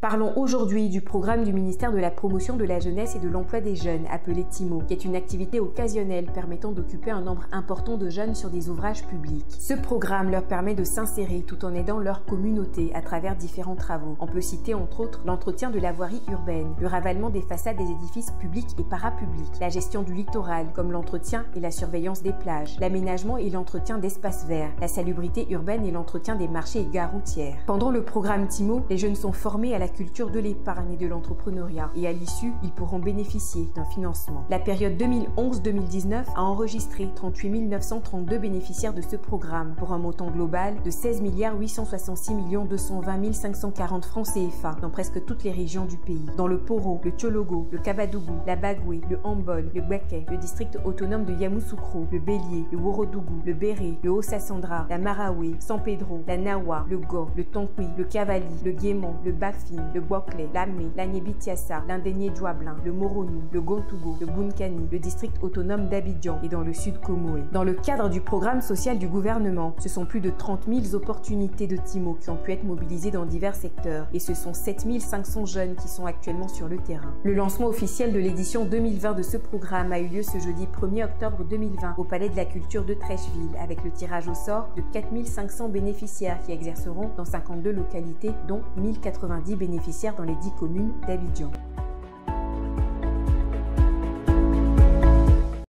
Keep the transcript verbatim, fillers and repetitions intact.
Parlons aujourd'hui du programme du ministère de la Promotion de la Jeunesse et de l'Emploi des Jeunes, appelé TIMO, qui est une activité occasionnelle permettant d'occuper un nombre important de jeunes sur des ouvrages publics. Ce programme leur permet de s'insérer tout en aidant leur communauté à travers différents travaux. On peut citer entre autres l'entretien de la voirie urbaine, le ravalement des façades des édifices publics et parapublics, la gestion du littoral comme l'entretien et la surveillance des plages, l'aménagement et l'entretien d'espaces verts, la salubrité urbaine et l'entretien des marchés et gares routières. Pendant le programme TIMO, les jeunes sont formés à la culture de l'épargne et de l'entrepreneuriat et à l'issue, ils pourront bénéficier d'un financement. La période deux mille onze deux mille dix-neuf a enregistré trente-huit mille neuf cent trente-deux bénéficiaires de ce programme pour un montant global de seize milliards huit cent soixante-six millions deux cent vingt mille cinq cent quarante francs C F A dans presque toutes les régions du pays. Dans le Poro, le Tchologo, le Kabadougou, la Bagoué, le Hambol, le Gbeke, le district autonome de Yamoussoukro, le Bélier, le Worodougou, le Béré, le Haut-Sassandra, la Maraoué, San Pedro, la Nawa, le Go, le Tonkwi, le Cavali, le Guémon, le Bafin, le Bokle, l'Amé, l'Agnébitiassa, l'Indénié Djouablin, le Moronou, le Gontougo, le Bounkani, le district autonome d'Abidjan et dans le sud Comoé. Dans le cadre du programme social du gouvernement, ce sont plus de trente mille opportunités de TIMO qui ont pu être mobilisées dans divers secteurs et ce sont sept mille cinq cents jeunes qui sont actuellement sur le terrain. Le lancement officiel de l'édition deux mille vingt de ce programme a eu lieu ce jeudi premier octobre deux mille vingt au Palais de la Culture de Trècheville avec le tirage au sort de quatre mille cinq cents bénéficiaires qui exerceront dans cinquante-deux localités dont mille quatre-vingt-dix bénéficiaires dans les dix communes d'Abidjan.